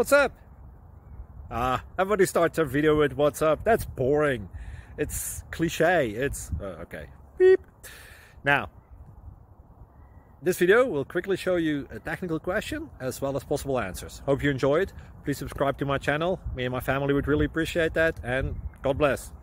What's up? Everybody starts a video with what's up. That's boring. It's cliche. It's okay. Beep. Now, this video will quickly show you a technical question as well as possible answers. Hope you enjoyed. Please subscribe to my channel. Me and my family would really appreciate that, and God bless.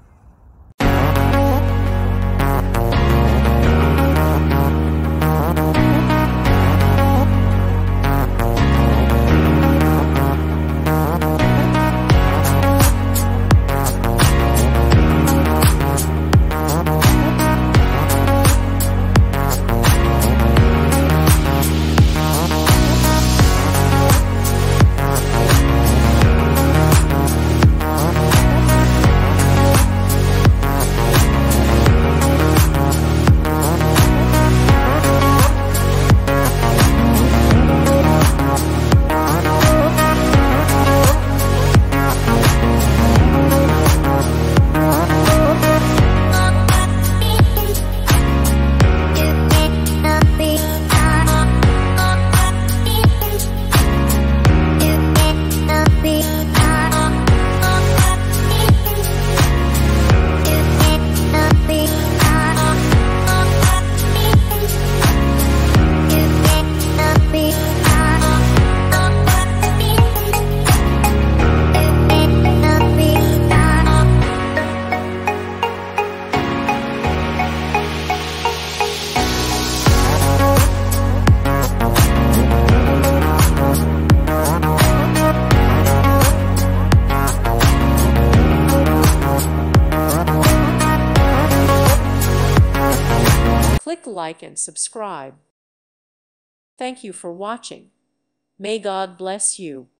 Click like and subscribe. Thank you for watching. May God bless you.